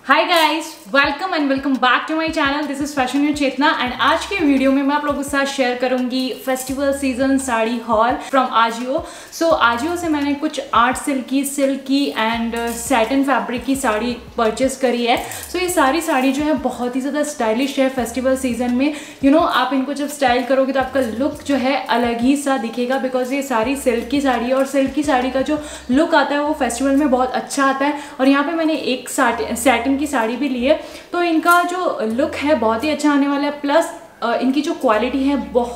Hi guys, welcome and welcome back to my channel. This is fashion new Chetna एंड आज के video में मैं आप लोगों के साथ शेयर करूंगी festival season sari haul from AJIO. So AJIO से मैंने कुछ art silky and satin fabric की साड़ी परचेस करी है। सो ये सारी साड़ी जो है बहुत ही ज़्यादा स्टाइलिश है फेस्टिवल सीजन में। आप इनको जब स्टाइल करोगे तो आपका लुक जो है अलग ही सा दिखेगा, बिकॉज ये सारी सिल्क की साड़ी है और सिल्क की साड़ी का जो लुक आता है वो फेस्टिवल में बहुत अच्छा आता है। और यहाँ पे मैंने एक सैटिन की साड़ी भी ली है, तो इनका जो लुक है बहुत ही अच्छा आने वाला है। प्लस इनकी जो क्वालिटी है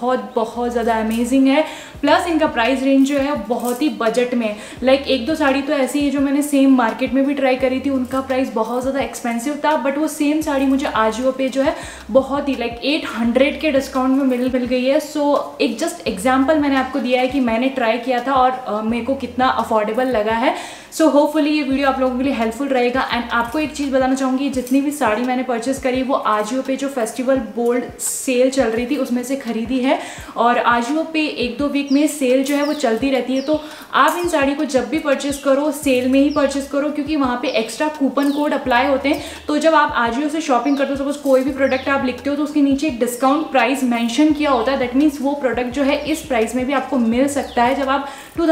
बहुत ज़्यादा अमेजिंग है। प्लस इनका प्राइस रेंज जो है बहुत ही बजट में। लाइक एक दो साड़ी तो ऐसी है जो मैंने सेम मार्केट में भी ट्राई करी थी, उनका प्राइस बहुत ज़्यादा एक्सपेंसिव था, बट वो सेम साड़ी मुझे आजियो पे जो है बहुत ही लाइक 800 के डिस्काउंट में मिल गई है। सो एक जस्ट एग्जाम्पल मैंने आपको दिया है कि मैंने ट्राई किया था और मेरे को कितना अफोर्डेबल लगा है। सो होपफुली ये वीडियो आप लोगों के लिए हेल्पफुल रहेगा। एंड आपको एक चीज़ बताना चाहूँगी, जितनी भी साड़ी मैंने परचेस करी वो आजियो पे जो फेस्टिवल बोल्ड सेल चल रही थी उसमें से खरीदी है। और आजियो पे एक दो वीक में सेल जो है वो चलती रहती है, तो आप इन साड़ी को जब भी परचेस करो सेल में ही परचेस करो, क्योंकि वहाँ पे एक्स्ट्रा कूपन कोड अप्लाई होते हैं। तो जब आप आजियो से शॉपिंग करते हो, सपोज कोई भी प्रोडक्ट आप लिखते हो तो उसके नीचे एक डिस्काउंट प्राइस मेंशन किया होता है। दैट मीन्स वो प्रोडक्ट जो है इस प्राइस में भी आपको मिल सकता है। जब आप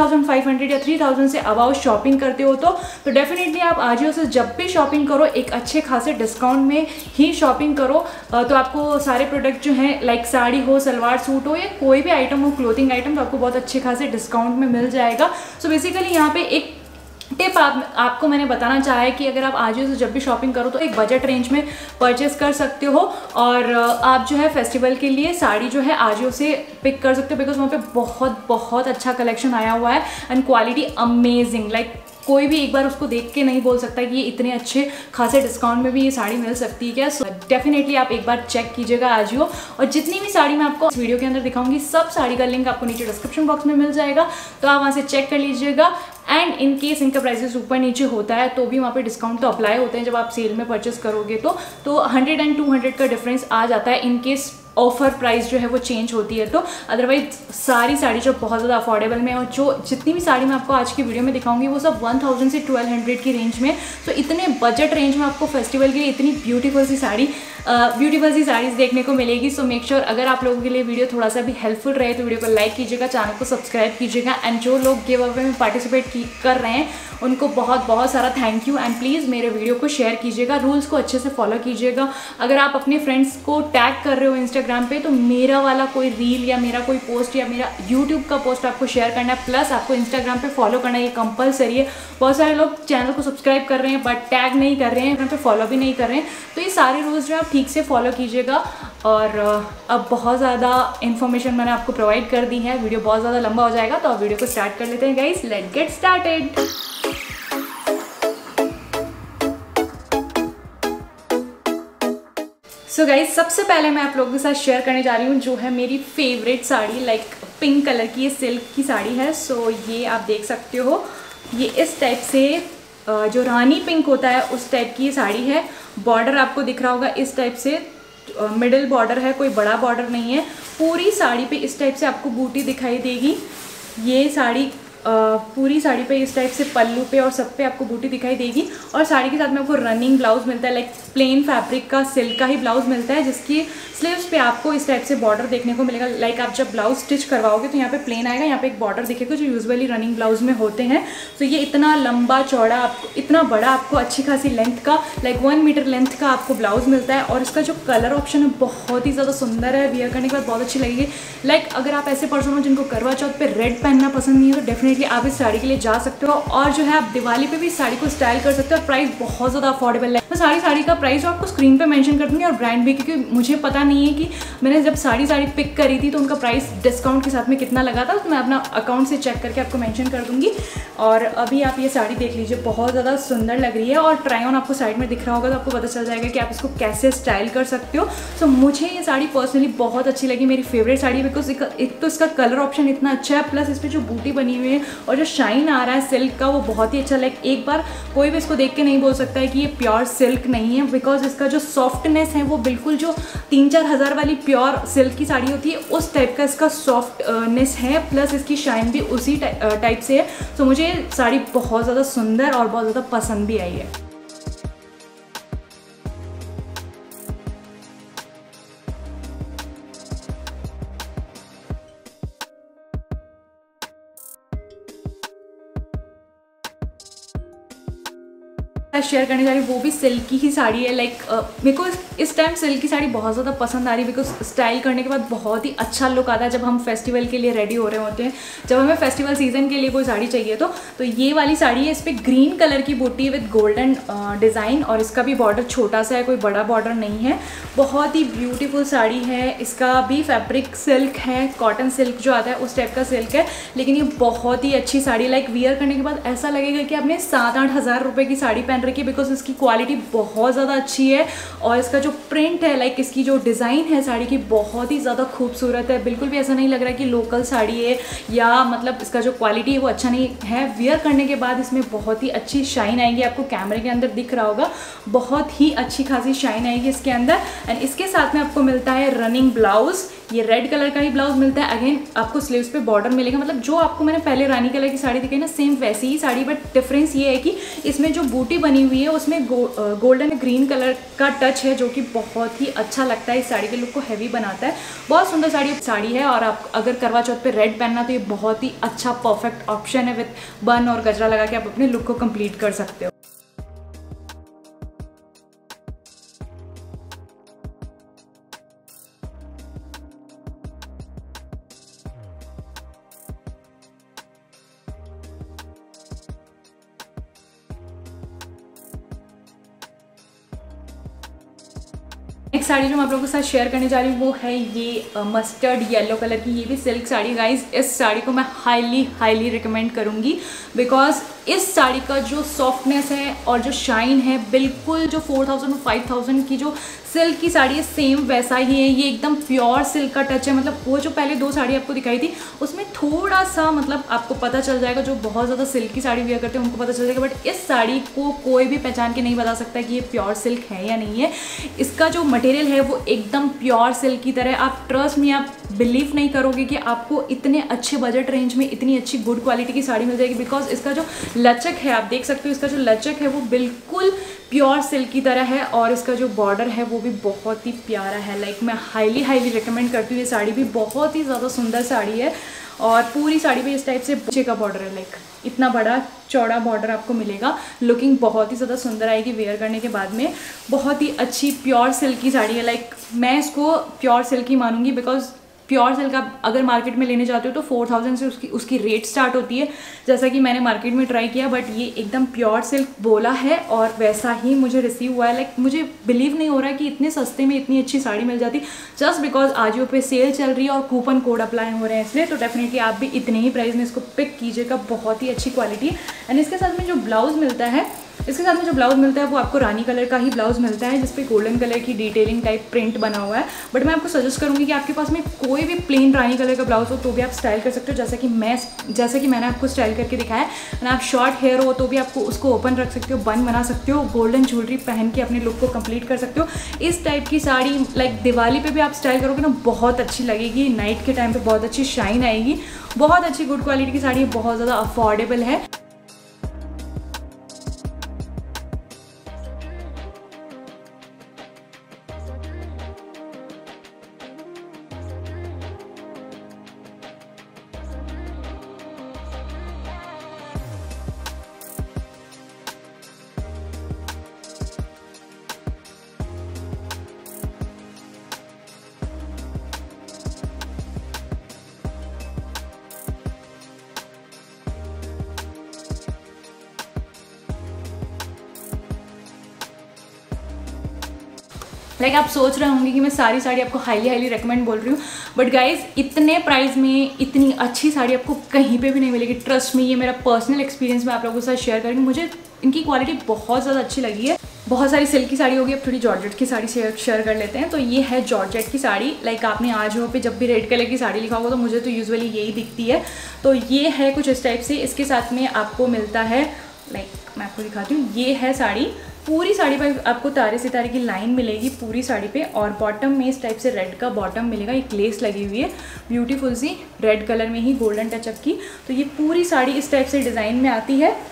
2500 या 3000 से अबाउ शॉपिंग करते हो तो डेफिनेटली आप आजियो से जब भी शॉपिंग करो एक अच्छे खासे डिस्काउंट में ही शॉपिंग करो। तो आपको सारे प्रोडक्ट जो हैं लाइक साड़ी हो, सलवार सूट हो या कोई भी आइटम हो, क्लोथिंग आइटम, तो आपको बहुत अच्छे खासे डिस्काउंट में मिल जाएगा। सो बेसिकली यहाँ पे एक टिप आपको मैंने बताना चाहा है कि अगर आप आजियो से जब भी शॉपिंग करो तो एक बजट रेंज में परचेस कर सकते हो और आप जो है फेस्टिवल के लिए साड़ी जो है आजियो से पिक कर सकते हो, बिकॉज वहाँ पे बहुत अच्छा कलेक्शन आया हुआ है एंड क्वालिटी अमेजिंग। लाइक कोई भी एक बार उसको देख के नहीं बोल सकता कि ये इतने अच्छे खासे डिस्काउंट में भी ये साड़ी मिल सकती है क्या। सो डेफिनेटली आप एक बार चेक कीजिएगा आजियो। और जितनी भी साड़ी मैं आपको इस वीडियो के अंदर दिखाऊंगी सब साड़ी का लिंक आपको नीचे डिस्क्रिप्शन बॉक्स में मिल जाएगा, तो आप वहाँ से चेक कर लीजिएगा। एंड इन केस इनका प्राइसेस ऊपर नीचे होता है तो भी वहाँ पे डिस्काउंट तो अप्लाई होते हैं जब आप सेल में परचेस करोगे तो 100 एंड 200 का डिफरेंस आ जाता है इन केस ऑफर प्राइस जो है वो चेंज होती है। तो अदरवाइज सारी साड़ी जो बहुत ज़्यादा अफोर्डेबल में, और जो जितनी भी साड़ी मैं आपको आज की वीडियो में दिखाऊंगी वो सब 1000 से 1200 की रेंज में। तो इतने बजट रेंज में आपको फेस्टिवल के लिए इतनी ब्यूटीफुल सी साड़ीज़ देखने को मिलेगी। सो मेक श्योर अगर आप लोगों के लिए वीडियो थोड़ा सा भी हेल्पफुल रहे तो वीडियो को लाइक कीजिएगा, चैनल को सब्सक्राइब कीजिएगा। एंड जो लोग गिव अवे में पार्टिसिपेट कर रहे हैं उनको बहुत सारा थैंक यू। एंड प्लीज़ मेरे वीडियो को शेयर कीजिएगा, रूल्स को अच्छे से फॉलो कीजिएगा। अगर आप अपने फ्रेंड्स को टैग कर रहे हो इंस्टाग्राम पे तो मेरा वाला कोई रील या मेरा कोई पोस्ट या मेरा यूट्यूब का पोस्ट आपको शेयर करना है, प्लस आपको इंस्टाग्राम पे फॉलो करना है, ये कंपलसरी है। बहुत सारे लोग चैनल को सब्सक्राइब कर रहे हैं बट टैग नहीं कर रहे हैं, यहाँ पे फॉलो भी नहीं कर रहे हैं। तो ये सारे रूल्स जो आप ठीक से फॉलो कीजिएगा। और अब बहुत ज़्यादा इन्फॉर्मेशन मैंने आपको प्रोवाइड कर दी है, वीडियो बहुत ज़्यादा लंबा हो जाएगा, तो अब वीडियो को स्टार्ट कर लेते हैं guys. Let's get started. So guys सबसे पहले मैं आप लोगों के साथ शेयर करने जा रही हूँ जो है मेरी favourite sari, like pink colour की ये सिल्क की साड़ी है। सो ये आप देख सकते हो, ये इस टाइप से जो रानी पिंक होता है उस टाइप की ये साड़ी है। बॉर्डर आपको दिख रहा होगा इस टाइप से, मिडिल बॉर्डर है, कोई बड़ा बॉर्डर नहीं है। पूरी साड़ी पे इस टाइप से आपको बूटी दिखाई देगी। ये साड़ी पूरी साड़ी पे इस टाइप से पल्लू पे और सब पे आपको बूटी दिखाई देगी। और साड़ी के साथ में आपको रनिंग ब्लाउज मिलता है, लाइक प्लेन फैब्रिक का सिल्क का ही ब्लाउज मिलता है, जिसकी स्लीव्स पे आपको इस टाइप से बॉर्डर देखने को मिलेगा। लाइक आप जब ब्लाउज स्टिच करवाओगे तो यहाँ पे प्लेन आएगा, यहाँ पे एक बॉर्डर दिखेगा जो यूजुअली रनिंग ब्लाउज में होते हैं। तो ये इतना लंबा चौड़ा आपको, इतना बड़ा आपको अच्छी खासी लेंथ का, लाइक 1 मीटर लेंथ का आपको ब्लाउज मिलता है। और इसका जो कलर ऑप्शन है बहुत ही ज़्यादा सुंदर है, वियर करने के बाद बहुत अच्छी लगेगी। लाइक अगर आप ऐसे पर्सन हो जिनको करवा चौथ पे रेड पहनना पसंद नहीं है तो डेफिनेटली आप इस साड़ी के लिए जा सकते हो। और जो है आप दिवाली पे भी इस साड़ी को स्टाइल कर सकते हो। प्राइस बहुत ज़्यादा अफोर्डेबल है। मैं साड़ी का प्राइस आपको स्क्रीन पे मेंशन कर दूंगी और ब्रांड भी, क्योंकि मुझे पता नहीं है कि मैंने जब साड़ी पिक करी थी तो उनका प्राइस डिस्काउंट के साथ में कितना लगा था, तो मैं अपना अकाउंट से चेक करके आपको मेंशन कर दूंगी। और अभी आप ये साड़ी देख लीजिए, बहुत ज़्यादा सुंदर लग रही है। और ट्राई ऑन आपको साइड में दिख रहा होगा तो आपको पता चल जाएगा कि आप इसको कैसे स्टाइल कर सकते हो। सो मुझे ये साड़ी पर्सनली बहुत अच्छी लगी, मेरी फेवरेट साड़ी, बिकॉज एक तो इसका कलर ऑप्शन इतना अच्छा है, प्लस इस पर जो बूटी बनी हुई है और जो शाइन आ रहा है सिल्क का वो बहुत ही अच्छा। लाइक एक बार कोई भी इसको देख के नहीं बोल सकता है कि ये प्योर सिल्क नहीं है, बिकॉज इसका जो सॉफ्टनेस है वो बिल्कुल जो 3-4 हज़ार वाली प्योर सिल्क की साड़ी होती है उस टाइप का इसका सॉफ्टनेस है, प्लस इसकी शाइन भी उसी टाइप से है। तो मुझे साड़ी बहुत ज़्यादा सुंदर और बहुत ज़्यादा पसंद भी आई है। शेयर करने जा रही हूँ वो भी सिल्की ही साड़ी है। लाइक मेरे को इस टाइम सिल्क की साड़ी बहुत ज़्यादा पसंद आ रही है, बिकॉज स्टाइल करने के बाद बहुत ही अच्छा लुक आता है जब हम फेस्टिवल के लिए रेडी हो रहे होते हैं, जब हमें फेस्टिवल सीजन के लिए कोई साड़ी चाहिए तो ये वाली साड़ी है। इस पर ग्रीन कलर की बूटी है विद गोल्डन डिज़ाइन, और इसका भी बॉर्डर छोटा सा है, कोई बड़ा बॉर्डर नहीं है। बहुत ही ब्यूटीफुल साड़ी है। इसका भी फैब्रिक सिल्क है, कॉटन सिल्क जो आता है उस टाइप का सिल्क है, लेकिन ये बहुत ही अच्छी साड़ी। लाइक वियर करने के बाद ऐसा लगेगा कि आपने 7-8 हज़ार रुपये की साड़ी पहन रखी है, बिकॉज इसकी क्वालिटी बहुत ज़्यादा अच्छी है। और इसका जो प्रिंट है, लाइक इसकी जो डिज़ाइन है साड़ी की, बहुत ही ज़्यादा खूबसूरत है। बिल्कुल भी ऐसा नहीं लग रहा है कि लोकल साड़ी है, या मतलब इसका जो क्वालिटी है वो अच्छा नहीं है। वियर करने के बाद इसमें बहुत ही अच्छी शाइन आएगी, आपको कैमरे के अंदर दिख रहा होगा, बहुत ही अच्छी खासी शाइन आएगी इसके अंदर। एंड इसके साथ में आपको मिलता है रनिंग ब्लाउज, ये रेड कलर का ही ब्लाउज मिलता है। अगेन आपको स्लीव्स पे बॉर्डर मिलेगा, मतलब जो आपको मैंने पहले रानी कलर की साड़ी दिखाई ना, सेम वैसी ही साड़ी, बट डिफरेंस ये है कि इसमें जो बूटी बनी हुई है उसमें गोल्डन ग्रीन कलर का टच है, जो कि बहुत ही अच्छा लगता है, इस साड़ी के लुक को हैवी बनाता है। बहुत सुंदर साड़ी है, और आप अगर करवा चौथ पे रेड पहनना तो ये बहुत ही अच्छा परफेक्ट ऑप्शन है। विद बन और गजरा लगा के आप अपने लुक को कंप्लीट कर सकते हो। नेक्स्ट साड़ी जो मैं आप लोगों के साथ शेयर करने जा रही हूँ वो है ये मस्टर्ड येलो कलर की, ये भी सिल्क साड़ी। गाइज इस साड़ी को मैं हाईली रिकमेंड करूँगी, बिकॉज इस साड़ी का जो सॉफ्टनेस है और जो शाइन है, बिल्कुल जो 4000 और 5000 की जो सिल्क की साड़ी है सेम वैसा ही है। ये एकदम प्योर सिल्क का टच है। मतलब वो जो पहले 2 साड़ी आपको दिखाई थी उसमें थोड़ा सा मतलब आपको पता चल जाएगा, जो बहुत ज़्यादा सिल्क की साड़ी वियर करते हैं उनको पता चल जाएगा, बट इस साड़ी को कोई भी पहचान के नहीं बता सकता कि ये प्योर सिल्क है या नहीं है। इसका जो मटेरियल है वो एकदम प्योर सिल्क की तरह, आप ट्रस्ट में आप बिलीव नहीं करोगे कि आपको इतने अच्छे बजट रेंज में इतनी अच्छी गुड क्वालिटी की साड़ी मिल जाएगी। बिकॉज इसका जो लचक है, आप देख सकते हो, इसका जो लचक है वो बिल्कुल प्योर सिल्क की तरह है, और इसका जो बॉर्डर है वो भी बहुत ही प्यारा है। लाइक मैं हाईली रिकमेंड करती हूँ। ये साड़ी भी बहुत ही ज़्यादा सुंदर साड़ी है, और पूरी साड़ी पे इस टाइप से बच्चे का बॉर्डर है, लाइक इतना बड़ा चौड़ा बॉर्डर आपको मिलेगा। लुकिंग बहुत ही ज़्यादा सुंदर आएगी वेयर करने के बाद में। बहुत ही अच्छी प्योर सिल्क की साड़ी है। लाइक मैं इसको प्योर सिल्क ही मानूंगी, बिकॉज प्योर सिल्क आप अगर मार्केट में लेने जाते हो तो 4000 से उसकी रेट स्टार्ट होती है, जैसा कि मैंने मार्केट में ट्राई किया, बट ये एकदम प्योर सिल्क बोला है और वैसा ही मुझे रिसीव हुआ है। लाइक मुझे बिलीव नहीं हो रहा है कि इतने सस्ते में इतनी अच्छी साड़ी मिल जाती, जस्ट बिकॉज आजियो पे सेल चल रही है और कूपन कोड अप्लाई हो रहे हैं इसलिए। तो डेफिनेटली आप भी इतने ही प्राइस में इसको पिक कीजिएगा, बहुत ही अच्छी क्वालिटी। एंड इसके साथ में जो ब्लाउज मिलता है, वो आपको रानी कलर का ही ब्लाउज मिलता है, जिसपे गोल्डन कलर की डिटेलिंग टाइप प्रिंट बना हुआ है। बट मैं आपको सजेस्ट करूंगी कि आपके पास में कोई भी प्लेन रानी कलर का ब्लाउज हो तो भी आप स्टाइल कर सकते हो, जैसा कि मैंने आपको स्टाइल करके दिखाया है। एंड आप शॉर्ट हेयर हो तो भी आपको उसको ओपन रख सकते हो, बन बना सकते हो, गोल्डन ज्वेलरी पहन के अपने लुक को कंप्लीट कर सकते हो। इस टाइप की साड़ी लाइक दिवाली पे भी आप स्टाइल करोगे ना, बहुत अच्छी लगेगी। नाइट के टाइम पे बहुत अच्छी शाइन आएगी। बहुत अच्छी गुड क्वालिटी की साड़ी है, बहुत ज़्यादा अफोर्डेबल है। लाइक आप सोच रहे होंगे कि मैं सारी साड़ी आपको हाईली रिकमेंड बोल रही हूँ, बट गाइज इतने प्राइस में इतनी अच्छी साड़ी आपको कहीं पे भी नहीं मिलेगी। ट्रस्ट में, ये मेरा पर्सनल एक्सपीरियंस मैं आप लोगों के साथ शेयर करूँगी। मुझे इनकी क्वालिटी बहुत ज़्यादा अच्छी लगी है। बहुत सारी सिल्क की साड़ी होगी, अब थोड़ी जॉर्जेट की साड़ी शेयर कर लेते हैं। तो ये है जॉर्जेट की साड़ी। लाइक आपने आजियो पे जब भी रेड कलर की साड़ी लिखा होगा तो मुझे तो यूजुअली यही दिखती है। तो ये है कुछ इस टाइप से। इसके साथ में आपको मिलता है, लाइक मैं आपको दिखाती हूँ, ये है साड़ी। पूरी साड़ी पर आपको तारे सितारे की लाइन मिलेगी पूरी साड़ी पे, और बॉटम में इस टाइप से रेड का बॉटम मिलेगा। एक लेस लगी हुई है ब्यूटीफुल सी रेड कलर में ही गोल्डन टचअप की। तो ये पूरी साड़ी इस टाइप से डिज़ाइन में आती है।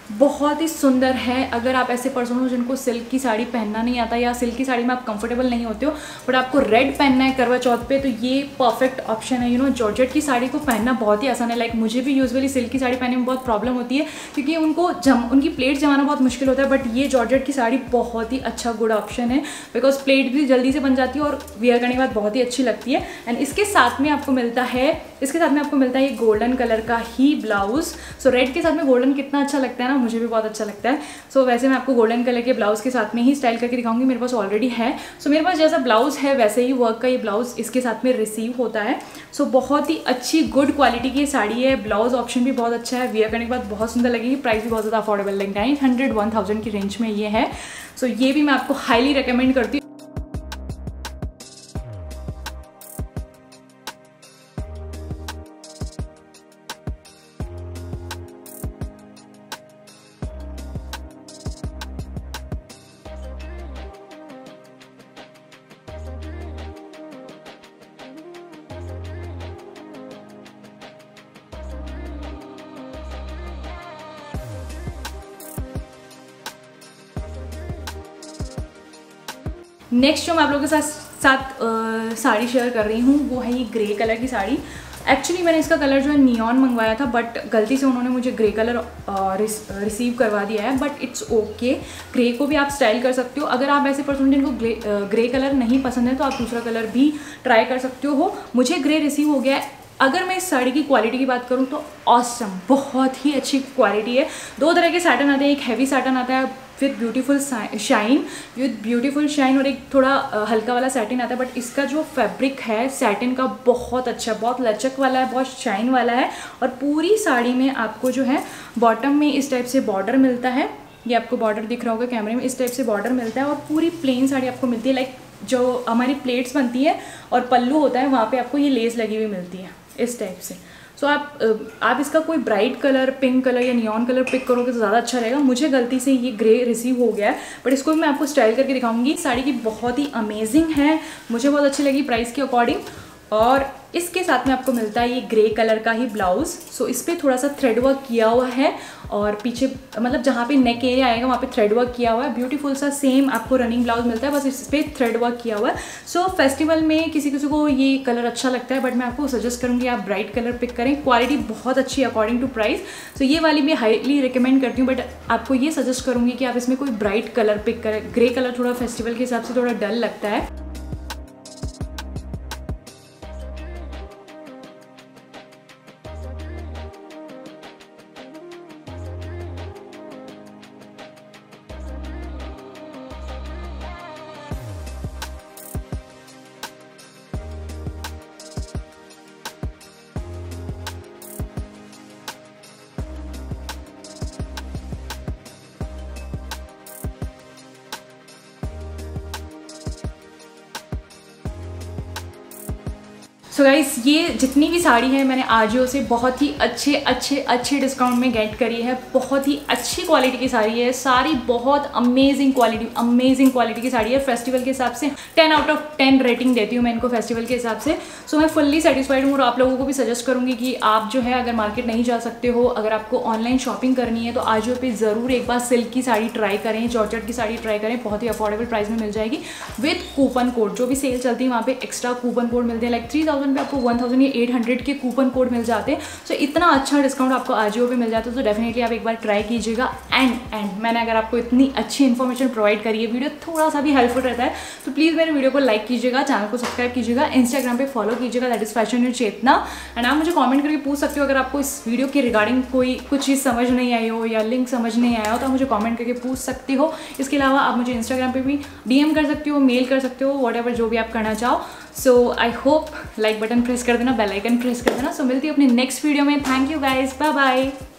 बहुत ही सुंदर है। अगर आप ऐसे पर्सन हो जिनको सिल्क की साड़ी पहनना नहीं आता या सिल्क की साड़ी में आप कंफर्टेबल नहीं होते हो बट आपको रेड पहनना है करवा चौथ पे, तो ये परफेक्ट ऑप्शन है। जॉर्जेट की साड़ी को पहनना बहुत ही आसान है। लाइक मुझे भी यूजुअली सिल्क की साड़ी पहनने में बहुत प्रॉब्लम होती है क्योंकि उनकी प्लेट जमाना बहुत मुश्किल होता है, बट ये जॉर्जेट की साड़ी बहुत ही अच्छा गुड ऑप्शन है बिकॉज प्लेट भी जल्दी से बन जाती है और वियर करने के बाद बहुत ही अच्छी लगती है। एंड इसके साथ में आपको मिलता है ये गोल्डन कलर का ही ब्लाउज। सो रेड के साथ में गोल्डन कितना अच्छा लगता है ना, मुझे भी बहुत अच्छा लगता है। सो वैसे मैं आपको गोल्डन कलर के ब्लाउज के साथ में ही स्टाइल करके दिखाऊंगी, मेरे पास ऑलरेडी है। सो मेरे पास जैसा ब्लाउज है वैसे ही वर्क का ये ब्लाउज इसके साथ में रिसीव होता है। सो बहुत ही अच्छी गुड क्वालिटी की साड़ी है, ब्लाउज ऑप्शन भी बहुत अच्छा है, वियर करने के बाद बहुत सुंदर लगेगी, प्राइस भी बहुत ज़्यादा अफोर्डेबल है, 900-1000 की रेंज में ये है। सो ये भी मैं आपको हाईली रिकमेंड करती हूँ। नेक्स्ट जो मैं आप लोगों के साथ साड़ी शेयर कर रही हूँ वो है ये ग्रे कलर की साड़ी। एक्चुअली मैंने इसका कलर जो है नियॉन मंगवाया था बट गलती से उन्होंने मुझे ग्रे कलर रिसीव करवा दिया है, बट इट्स ओके। ग्रे को भी आप स्टाइल कर सकते हो। अगर आप ऐसे पर्सन जिनको ग्रे कलर नहीं पसंद है तो आप दूसरा कलर भी ट्राई कर सकते हो। मुझे ग्रे रिसीव हो गया है। अगर मैं इस साड़ी की क्वालिटी की बात करूँ तो ऑसम, बहुत ही अच्छी क्वालिटी है। दो तरह के सैटन आते हैं, एक हैवी सैटन आता है विद ब्यूटीफुल शाइन और एक थोड़ा हल्का वाला सैटिन आता है। बट इसका जो फैब्रिक है सैटिन का बहुत अच्छा, बहुत लचक वाला है, बहुत शाइन वाला है। और पूरी साड़ी में आपको जो है बॉटम में इस टाइप से बॉर्डर मिलता है, ये आपको बॉर्डर दिख रहा होगा कैमरे में, इस टाइप से बॉर्डर मिलता है। और पूरी प्लेन साड़ी आपको मिलती है। लाइक जो हमारी प्लेट्स बनती है और पल्लू होता है वहाँ पे आपको ये लेस लगी हुई मिलती है इस टाइप से। सो आप इसका कोई ब्राइट कलर, पिंक कलर या नियॉन कलर पिक करोगे तो ज़्यादा अच्छा रहेगा। मुझे गलती से ये ग्रे रिसीव हो गया है बट इसको भी मैं आपको स्टाइल करके दिखाऊंगी। साड़ी की बहुत ही अमेजिंग है, मुझे बहुत अच्छी लगी प्राइस के अकॉर्डिंग। और इसके साथ में आपको मिलता है ये ग्रे कलर का ही ब्लाउज। सो इस पर थोड़ा सा थ्रेड वर्क किया हुआ है और पीछे मतलब जहाँ पे नेक एरिया आएगा वहाँ पे थ्रेड वर्क किया हुआ है। ब्यूटीफुल सा सेम आपको रनिंग ब्लाउज मिलता है, बस इस पर थ्रेड वर्क किया हुआ है। सो फेस्टिवल में किसी को ये कलर अच्छा लगता है बट मैं आपको सजेस्ट करूँगी आप ब्राइट कलर पिक करें। क्वालिटी बहुत अच्छी है अकॉर्डिंग टू प्राइस। सो ये वाली मैं हाईली रिकमेंड करती हूँ, बट आपको ये सजेस्ट करूँगी कि आप इसमें कोई ब्राइट कलर पिक करें। ग्रे कलर थोड़ा फेस्टिवल के हिसाब से थोड़ा डल लगता है। सो गाइस ये जितनी भी साड़ी है मैंने आजियो से बहुत ही अच्छे डिस्काउंट में गेट करी है। बहुत ही अच्छी क्वालिटी की साड़ी है, सारी बहुत अमेजिंग क्वालिटी की साड़ी है। फेस्टिवल के हिसाब से 10 आउट ऑफ 10 रेटिंग देती हूँ मैं इनको फेस्टिवल के हिसाब से। सो मैं फुल्ली सेटिस्फाइड हूँ और आप लोगों को भी सजेस्ट करूँगी कि आप जो है अगर मार्केट नहीं जा सकते हो, अगर आपको ऑनलाइन शॉपिंग करनी है तो आजियो पे ज़रूर एक बार सिल्क की साड़ी ट्राई करें, जॉर्जेट की साड़ी ट्राई करें। बहुत ही अफोर्डेबल प्राइस में मिल जाएगी विद कूपन कोड। जो भी सेल चलती है वहाँ पे एक्स्ट्रा कूपन कोड मिलते हैं। लाइक 3000 पे आपको 1000 या 800 के कूपन कोड मिल जाते हैं। सो इतना अच्छा डिस्काउंट आपको आजियो पे मिल जाता है। तो डेफिनेटली आप एक बार ट्राई कीजिएगा। एंड मैंने अगर आपको इतनी अच्छी इन्फॉर्मेशन प्रोवाइड करी है, वीडियो थोड़ा सा भी हेल्पफुल रहता है तो प्लीज़ मेरे वीडियो को लाइक कीजिएगा, चैनल को सब्सक्राइब कीजिएगा, इंस्टाग्राम पे फॉलो कीजिएगा, that is fashion news Chetna. And आप मुझे कमेंट करके पूछ सकते हो अगर आपको इस वीडियो के रिगार्डिंग कोई कुछ चीज़ समझ नहीं आई हो या लिंक समझ नहीं आया हो तो आप मुझे कमेंट करके पूछ सकते हो। इसके अलावा आप मुझे इंस्टाग्राम पे भी DM कर सकते हो, मेल कर सकते हो, वॉट एवर जो भी आप करना चाहो। So I hope like button press कर देना, बेल आइकन प्रेस कर देना। सो मिलती है अपनी नेक्स्ट वीडियो में। Thank you guys, bye bye.